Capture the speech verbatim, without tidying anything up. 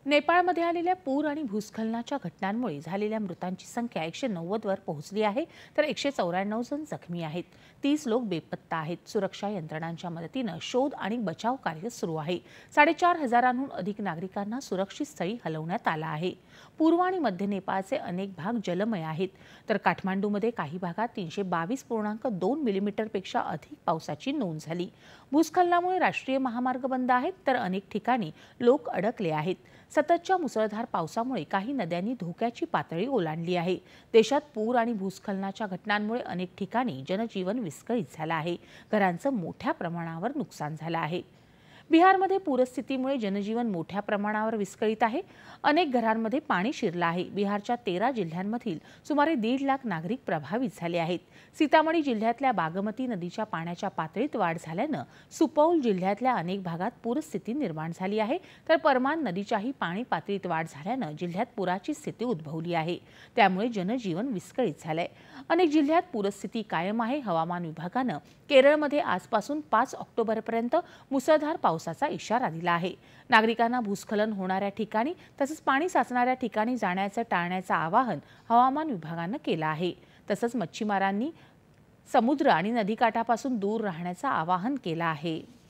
नेपाळमध्ये आलेल्या पूर आणि भूस्खलनाच्या घटनांमुळे झालेल्या मृतांची संख्या एकशे नव्वद वर पोहोचली आहे, तर एकशे चौऱ्याण्णव जण जखमी आहेत. तीस लोक बेपत्ता आहेत. सुरक्षा यंत्रणांच्या मदतीनं शोध आणि बचाव कार्य सुरू आहे. साडेचार हजारांहून अधिक नागरिकांना सुरक्षित स्थळी हलवण्यात आलं आहे. पूर्व आणि मध्य नेपाळचे अनेक भाग जलमय आहेत, तर काठमांडूमध्ये काही भागात तीनशे बावीस पूर्णांक दोन मिलीमीटरपेक्षा अधिक पावसाची नोंद झाली. भूस्खलनामुळे राष्ट्रीय महामार्ग बंद आहेत, तर अनेक ठिकाणी लोक अडकले आहेत. सततच्या मुसळधार पावसामुळे काही नद्यांनी धोक्याची पातळी ओलांडली आहे. देशात पूर आणि भूस्खलनाच्या घटनांमुळे अनेक ठिकाणी जनजीवन विस्कळीत झालं आहे. घरांचं मोठ्या प्रमाणावर नुकसान झालं आहे. बिहारमध्ये पूरस्थितीमुळे जनजीवन मोठ्या प्रमाणावर विस्कळीत आहे. अनेक घरांमध्ये पाणी शिरलं आहे. बिहारच्या तेरा जिल्ह्यांमधील सुमारे दीड लाख नागरिक प्रभावित झाले आहेत. सीतामढी जिल्ह्यातल्या बागमती नदीच्या पाण्याच्या पातळीत वाढ झाल्यानं सुपौल जिल्ह्यातल्या अनेक भागात पूरस्थिती निर्माण झाली आहे, तर परमान नदीच्याही पाणी पातळीत वाढ झाल्यानं जिल्ह्यात पुराची स्थिती उद्भवली आहे. त्यामुळे जनजीवन विस्कळीत झालंय. अनेक जिल्ह्यात पूरस्थिती कायम आहे. हवामान विभागानं केरळमध्ये आजपासून पाच ऑक्टोबरपर्यंत मुसळधार पावसाचा इशारा दिला आहे. नागरिकांना भूस्खलन होणाऱ्या ठिकाणी तसंच पाणी साचणाऱ्या ठिकाणी जाण्याचं टाळण्याचं आवाहन हवामान विभागानं केलं आहे. तसंच मच्छीमारांनी समुद्र आणि नदीकाठापासून दूर राहण्याचं आवाहन केलं आहे.